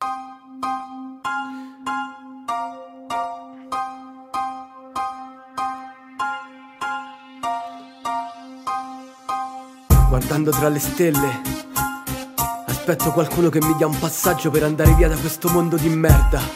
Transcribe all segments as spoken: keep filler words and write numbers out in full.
Guardando tra le stelle, aspetto qualcuno che mi dia un passaggio per andare via da questo mondo di merda.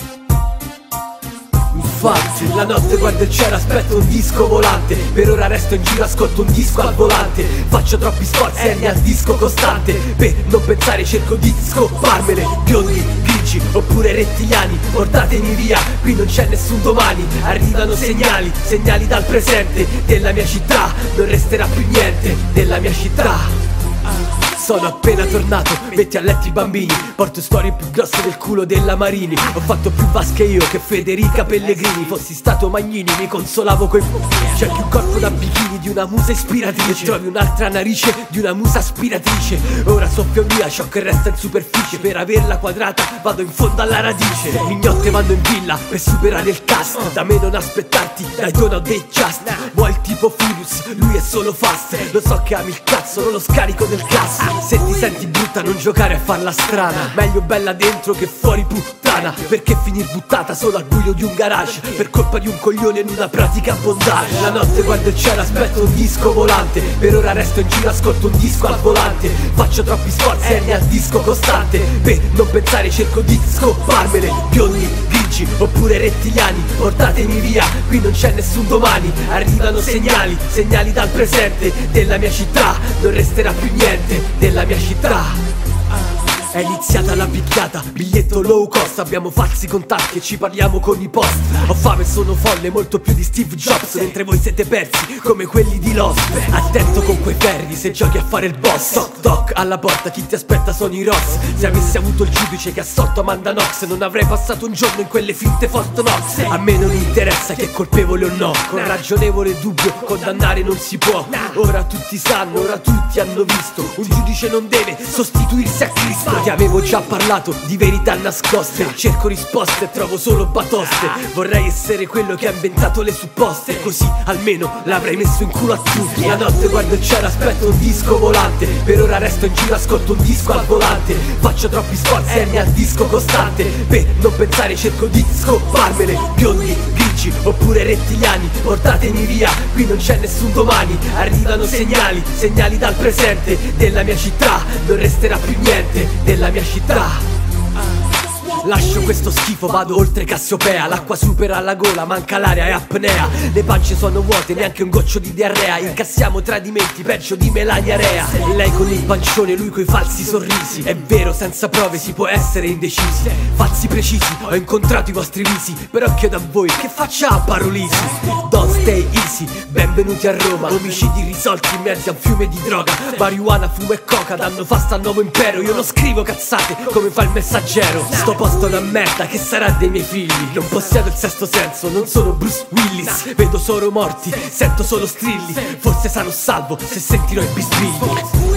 Infatti, la notte guardo il cielo, aspetto un disco volante. Per ora resto in giro, ascolto un disco al volante. Faccio troppi sforzi e al disco costante. Per non pensare cerco di scopparmele. Biondi, grigi oppure rettiliani, portatemi via, qui non c'è nessun domani. Arrivano segnali, segnali dal presente. Della mia città non resterà più niente. Della mia città sono appena tornato, metti a letto i bambini. Porto storie più grosse del culo della Marini. Ho fatto più vasche io che Federica Pellegrini. Fossi stato Magnini mi consolavo coi c'è più corpo da bikini di una musa ispiratrice. Trovi un'altra narice di una musa aspiratrice. Ora soffio via ciò che resta in superficie. Per averla quadrata vado in fondo alla radice. Mignotte vanno in villa per superare il cast. Da me non aspettarti, dai dono dei just. Vuoi il tipo Furious, lui è solo fast. Lo so che ami il cazzo, non lo scarico del cast. Se ti senti brutta non giocare a farla strana. Meglio bella dentro che fuori puttana. Perché finir buttata solo al buio di un garage per colpa di un coglione in una pratica bondage. La notte guardo il cielo, aspetto un disco volante. Per ora resto in giro, ascolto un disco al volante. Faccio troppi sforzi e al disco costante. Per non pensare cerco di scopparmele. Biondi, grigi oppure rettiliani, portatemi via, qui non c'è nessun domani. Arrivano segnali, segnali dal presente. Della mia città non resterà più niente. Della mia città è iniziata la picchiata, biglietto low cost. Abbiamo falsi contatti e ci parliamo con i post. Ho fame, sono folle, molto più di Steve Jobs. Mentre voi siete persi, come quelli di Lost. Attento con quei ferri, se giochi a fare il boss. Toc toc, alla porta, chi ti aspetta sono i Ross. Se avessi avuto il giudice che ha assolto Amanda Knox, non avrei passato un giorno in quelle finte Fort Knox. A me non interessa che è colpevole o no, con ragionevole dubbio condannare non si può. Ora tutti sanno, ora tutti hanno visto. Un giudice non deve sostituirsi a Cristo. Ti avevo già parlato di verità nascoste. Cerco risposte e trovo solo batoste. Vorrei essere quello che ha inventato le supposte, così almeno l'avrei messo in culo a tutti. La notte guardo il cielo, aspetto un disco volante. Per ora resto in giro, ascolto un disco al volante. Faccio troppi sforzi e al disco costante. Per non pensare cerco di scopparmele. Biondi, grigi oppure rettiliani, portatemi via, qui non c'è nessun domani. Arrivano segnali, segnali dal presente. Della mia città non resterà più niente. Della mia città lascio questo schifo, vado oltre Cassiopea. L'acqua supera la gola, manca l'aria e apnea. Le pance sono vuote, neanche un goccio di diarrea. Incassiamo tradimenti, peggio di Melania Rea. Lei con il pancione, lui coi falsi sorrisi. È vero, senza prove si può essere indecisi. Falsi precisi, ho incontrato i vostri visi. Però chiedo a voi, che faccia a Parolisi? Don't stay easy, benvenuti a Roma. Omicidi risolti in mezzo a un fiume di droga. Marijuana, fumo e coca danno fasta al nuovo impero. Io non scrivo cazzate come fa il Messaggero. Sto posto è una merda, che sarà dei miei figli? Non possiedo il sesto senso, non sono Bruce Willis. Vedo solo morti, sento solo strilli. Forse sarò salvo se sentirò i bisbigli.